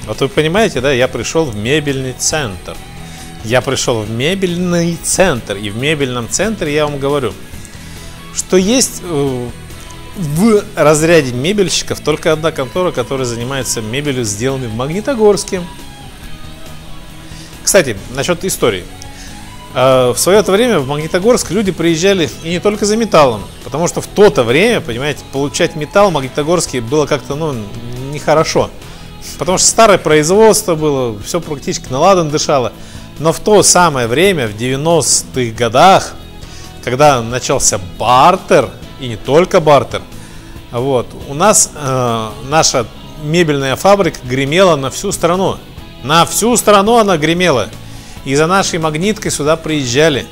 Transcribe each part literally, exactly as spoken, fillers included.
Вот вы понимаете, да, я пришел в мебельный центр. Я пришел в мебельный центр. И в мебельном центре я вам говорю, что есть э, в разряде мебельщиков только одна контора, которая занимается мебелью, сделанной в Магнитогорске. Кстати, насчет истории. Э, в свое время в Магнитогорск люди приезжали и не только за металлом. Потому что в то-то время, понимаете, получать металл в Магнитогорске было как-то, ну, нехорошо. Потому что старое производство было, все практически на ладан дышало. Но в то самое время, в девяностых годах, когда начался бартер, и не только бартер, вот, у нас э, наша мебельная фабрика гремела на всю страну. На всю страну она гремела. И за нашей магниткой сюда приезжали.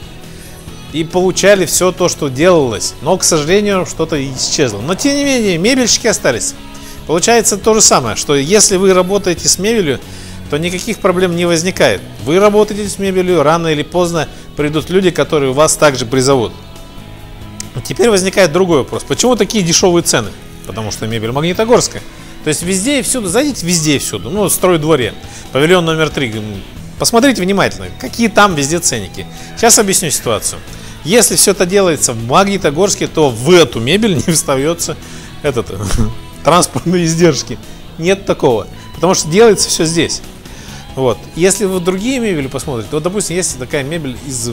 И получали все то, что делалось. Но, к сожалению, что-то исчезло. Но, тем не менее, мебельщики остались. Получается то же самое, что если вы работаете с мебелью, то никаких проблем не возникает. Вы работаете с мебелью, рано или поздно придут люди, которые вас также призовут. Теперь возникает другой вопрос. Почему такие дешевые цены? Потому что мебель магнитогорская. То есть везде и всюду, зайдите везде и всюду. Ну, стройдворе, павильон номер три. Посмотрите внимательно, какие там везде ценники. Сейчас объясню ситуацию. Если все это делается в Магнитогорске, то в эту мебель не встается этот... транспортные издержки. Нет такого. Потому что делается все здесь. Вот. Если вы другие мебели посмотрите, то, допустим, есть такая мебель из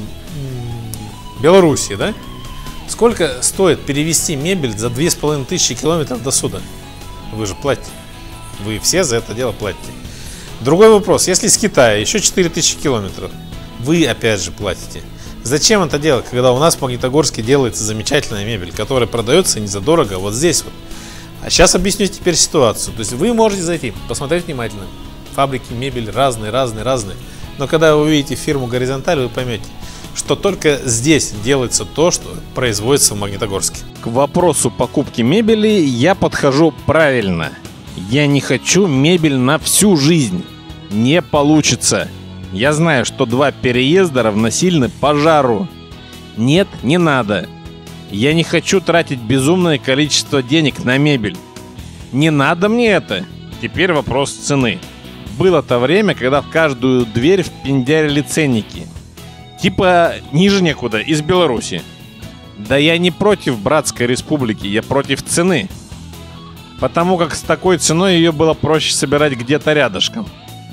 Белоруссии, да? Сколько стоит перевезти мебель за две с половиной тысячи километров до суда? Вы же платите. Вы все за это дело платите. Другой вопрос. Если из Китая еще четыре тысячи километров, вы опять же платите. Зачем это делать, когда у нас в Магнитогорске делается замечательная мебель, которая продается не задорого, вот здесь вот. А сейчас объясню теперь ситуацию. То есть вы можете зайти, посмотреть внимательно. Фабрики мебели разные, разные, разные. Но когда вы увидите фирму «Горизонталь», вы поймете, что только здесь делается то, что производится в Магнитогорске. К вопросу покупки мебели я подхожу правильно. Я не хочу мебель на всю жизнь. Не получится. Я знаю, что два переезда равносильны пожару. Нет, не надо. Я не хочу тратить безумное количество денег на мебель. Не надо мне это. Теперь вопрос цены. Было-то время, когда в каждую дверь впендярили ценники. Типа ниже некуда, из Беларуси. Да я не против братской республики, я против цены. Потому как с такой ценой ее было проще собирать где-то рядышком.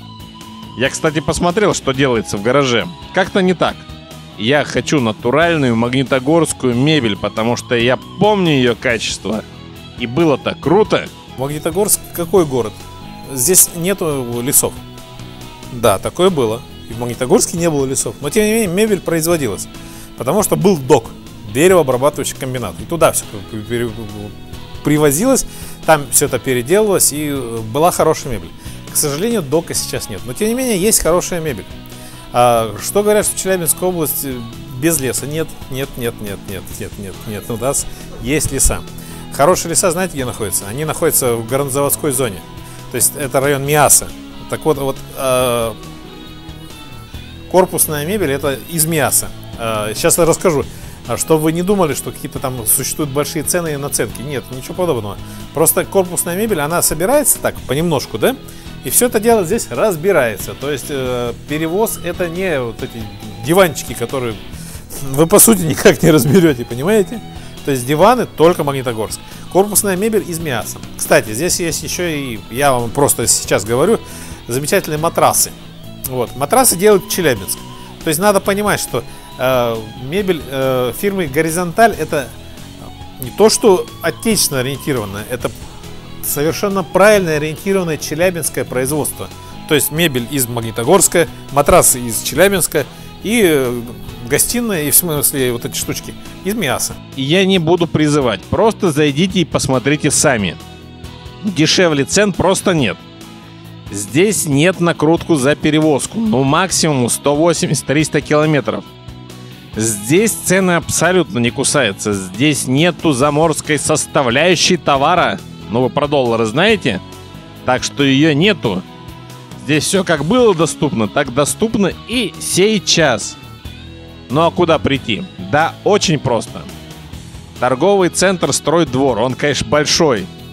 Я, кстати, посмотрел, что делается в гараже. Как-то не так. Я хочу натуральную магнитогорскую мебель, потому что я помню ее качество. И было-то круто. Магнитогорск какой город? Здесь нету лесов. Да, такое было. И в Магнитогорске не было лесов. Но тем не менее мебель производилась. Потому что был ДОК, деревообрабатывающий комбинат. И туда все привозилось, там все это переделывалось, и была хорошая мебель. К сожалению, ДОКа сейчас нет. Но тем не менее есть хорошая мебель. А что говорят, что Челябинская область без леса? Нет, нет, нет, нет, нет, нет, нет, нет. У нас есть леса. Хорошие леса, знаете, где находятся? Они находятся в горнозаводской зоне. То есть это район Миаса. Так вот, вот э, корпусная мебель это из Миаса. Э, сейчас я расскажу, чтобы вы не думали, что какие-то там существуют большие цены и наценки. Нет, ничего подобного. Просто корпусная мебель, она собирается так, понемножку, да? И все это дело здесь разбирается. То есть э, перевоз это не вот эти диванчики, которые вы по сути никак не разберете, понимаете? То есть диваны только Магнитогорск. Корпусная мебель из Миаса. Кстати, здесь есть еще и, я вам просто сейчас говорю, замечательные матрасы. Вот. Матрасы делают Челябинск. То есть надо понимать, что э, мебель э, фирмы «Горизонталь» это не то, что отечественно ориентированное, это совершенно правильно ориентированное челябинское производство. То есть мебель из Магнитогорска, матрасы из Челябинска и э, гостиная, и в смысле вот эти штучки из Миаса. И я не буду призывать, просто зайдите и посмотрите сами. Дешевле цен просто нет. Здесь нет накрутку за перевозку, ну максимум сто восемьдесят - триста километров. Здесь цены абсолютно не кусаются, здесь нету заморской составляющей товара. Ну вы про доллары знаете? Так что ее нету. Здесь все как было доступно, так доступно и сейчас. Ну а куда прийти? Да, очень просто. Торговый центр «Стройдвор», он, конечно, большой.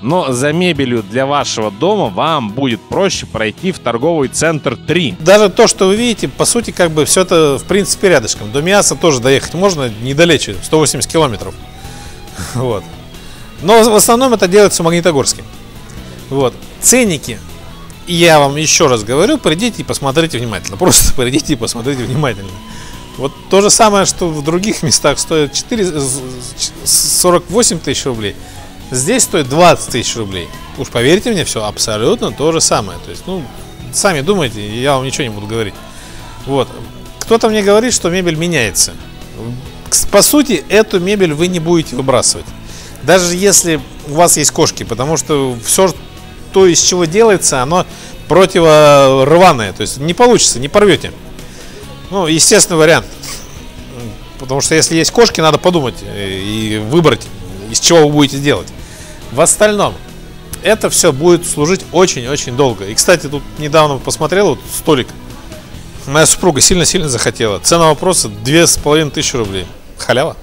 Но за мебелью для вашего дома вам будет проще пройти в торговый центр три. Даже то, что вы видите, по сути, как бы все это в принципе рядышком. До Миаса тоже доехать можно недалече, сто восемьдесят километров. Вот. Но в основном это делается в Магнитогорске. Вот. Ценники. И я вам еще раз говорю, придите и посмотрите внимательно. Просто придите и посмотрите внимательно. Вот то же самое, что в других местах стоит сорок восемь тысяч рублей. Здесь стоит двадцать тысяч рублей. Уж поверьте мне, все абсолютно то же самое. То есть, ну, сами думайте, я вам ничего не буду говорить. Вот. Кто-то мне говорит, что мебель меняется. По сути, эту мебель вы не будете выбрасывать. Даже если у вас есть кошки, потому что все то, из чего делается, оно противорваное. То есть не получится, не порвете. Ну, естественный вариант. Потому что если есть кошки, надо подумать и выбрать, из чего вы будете делать. В остальном, это все будет служить очень-очень долго. И, кстати, тут недавно посмотрел вот столик. Моя супруга сильно-сильно захотела. Цена вопроса две с половиной тысячи рублей. Халява.